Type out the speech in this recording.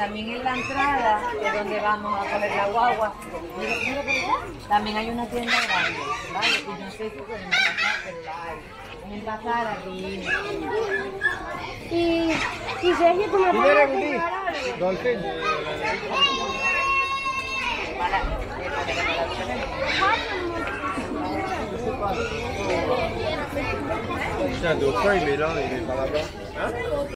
también en la entrada, que es donde vamos a coger la guagua, también hay una tienda grande, ¿vale? Y no sé si podemos pasar, pero la hay. Pueden pasar aquí. Y Sergio, ¿tú me puedes regalar algo? Dolphin.现在都可以没了，你给他那个。